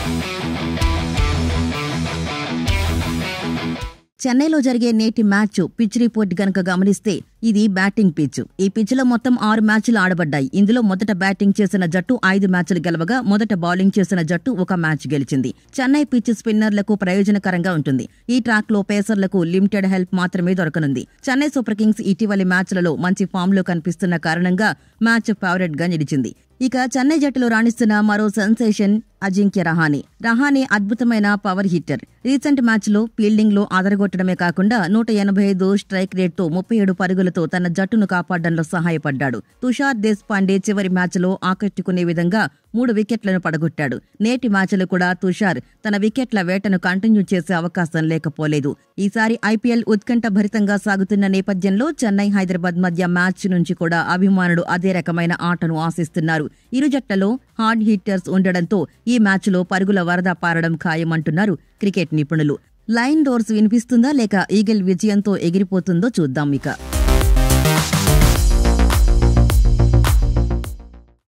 చెన్నైలో జరిగే నేటి మ్యాచ్ పిచ్ రిపోర్ట్ గనక గమనిస్తే ఇది బ్యాటింగ్ పిచ్. ఈ పిచ్లో మొత్తం 6 మ్యాచ్లు ఆడబడ్డాయి. ఇందులో మొదట బ్యాటింగ్ చేసిన జట్టు 5 మ్యాచ్లు గెలవగా మొదట బౌలింగ్ చేసిన జట్టు 1 మ్యాచ్ గెలిచింది. చెన్నై పిచ్ స్పిన్నర్లకు ప్రయోజనకరంగా ఉంటుంది. ఈ ట్రాక్ లో పేసర్లకు లిమిటెడ్ హెల్ప్ మాత్రమే దొరకనుంది. చెన్నై సూపర్ కింగ్స్ ఇటీవలి మ్యాచ్లలో మంచి ఫామ్ లో కనిపిస్తున్న కారణంగా మ్యాచ్ ఫేవరెట్ గా నిలిచింది. ఇక చెన్నై జట్టులో రాణిస్తున్న మరో సెన్సేషన్ అజింక్య రహానే అద్భుతమైన పవర్ హిట్టర్. రీసెంట్ మ్యాచ్ లో ఫీల్డింగ్ లో అదరగొట్టడమే కాకుండా 185 స్ట్రైక్ రేట్ తో 37 పరుగులతో తన జట్టును కాపాడడంలో సహాయపడ్డాడు. తుషార్ దేశ్పాండే చివరి మ్యాచ్ లో ఆకట్టుకునే విధంగా 3 వికెట్లను పడగొట్టాడు. నేటి మ్యాచ్లో కూడా తుషార్ తన వికెట్ల వేటను కంటిన్యూ చేసే అవకాశం లేకపోలేదు. ఈసారి ఐపీఎల్ ఉత్కంఠ భరితంగా సాగుతున్న నేపథ్యంలో చెన్నై హైదరాబాద్ మధ్య మ్యాచ్ నుంచి కూడా అభిమానులు అదే రకమైన ఆటను ఆశిస్తున్నారు. ఇరు జట్లలో హార్డ్ హిట్టర్స్ ఉండడంతో ఈ మ్యాచ్లో పరుగుల వరద పారడం ఖాయమంటున్నారు క్రికెట్ నిపుణులు. లైన్ డోర్స్ వినిపిస్తుందా లేక ఈగిల్ విజయంతో ఎగిరిపోతుందో చూద్దాం. ఇక